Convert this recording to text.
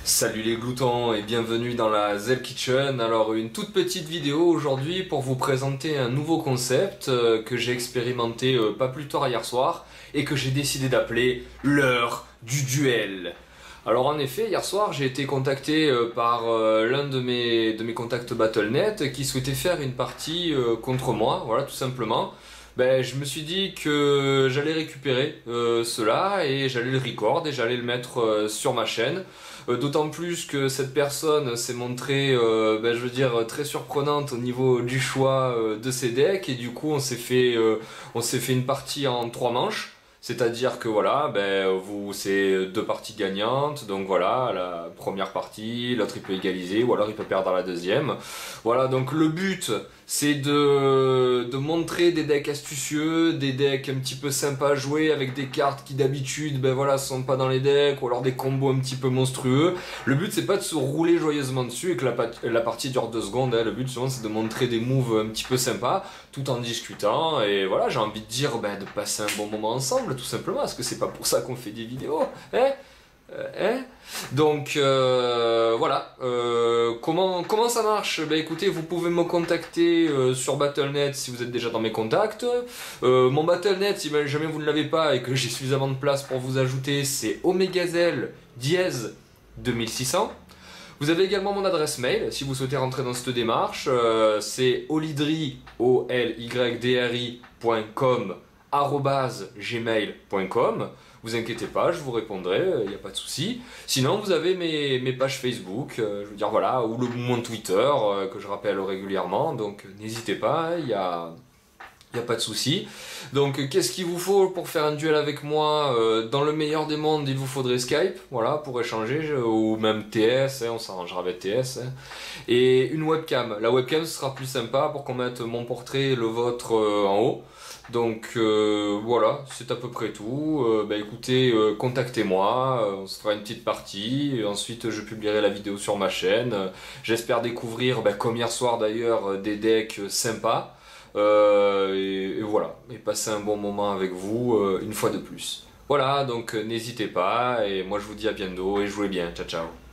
Salut les gloutons et bienvenue dans la Zell Kitchen. Alors une toute petite vidéo aujourd'hui pour vous présenter un nouveau concept que j'ai expérimenté pas plus tard hier soir et que j'ai décidé d'appeler l'heure du duel. Alors en effet, hier soir j'ai été contacté par l'un de mes contacts Battle.net qui souhaitait faire une partie contre moi, voilà tout simplement. Ben, je me suis dit que j'allais récupérer cela et j'allais le record et j'allais le mettre sur ma chaîne. D'autant plus que cette personne s'est montrée, ben, je veux dire, très surprenante au niveau du choix de ses decks et du coup on s'est fait une partie en 3 manches. C'est-à-dire que voilà, ben, c'est 2 parties gagnantes, donc voilà, la première partie, l'autre il peut égaliser ou alors il peut perdre la deuxième. Voilà, donc le but c'est de montrer des decks astucieux, des decks un petit peu sympas à jouer avec des cartes qui d'habitude ben voilà, sont pas dans les decks ou alors des combos un petit peu monstrueux. Le but c'est pas de se rouler joyeusement dessus et que la partie dure 2 secondes, hein. Le but souvent c'est de montrer des moves un petit peu sympas tout en discutant et voilà, j'ai envie de dire ben, de passer un bon moment ensemble tout simplement, parce que c'est pas pour ça qu'on fait des vidéos, hein? Donc voilà, comment ça marche? Ben écoutez, vous pouvez me contacter sur Battle.net si vous êtes déjà dans mes contacts. Mon Battle.net, si jamais vous ne l'avez pas et que j'ai suffisamment de place pour vous ajouter, c'est omegazel dièse 2600. Vous avez également mon adresse mail si vous souhaitez rentrer dans cette démarche, c'est olydri, oldri.com @gmail.com. Vous inquiétez pas, je vous répondrai, il n'y a pas de souci. Sinon, vous avez mes pages Facebook, je veux dire voilà, ou mon Twitter que je rappelle régulièrement, donc n'hésitez pas, il y a pas de souci. Donc qu'est-ce qu'il vous faut pour faire un duel avec moi? Dans le meilleur des mondes, il vous faudrait Skype, voilà, pour échanger, ou même TS, hein, on s'arrangera avec TS. Hein. Et une webcam. La webcam ce sera plus sympa pour qu'on mette mon portrait et le vôtre en haut. Donc voilà, c'est à peu près tout. Bah écoutez, contactez-moi, on se fera une petite partie, et ensuite je publierai la vidéo sur ma chaîne. J'espère découvrir, bah, comme hier soir d'ailleurs, des decks sympas. Et voilà, et passer un bon moment avec vous une fois de plus. Voilà, donc n'hésitez pas, et moi je vous dis à bientôt, et jouez bien, ciao ciao.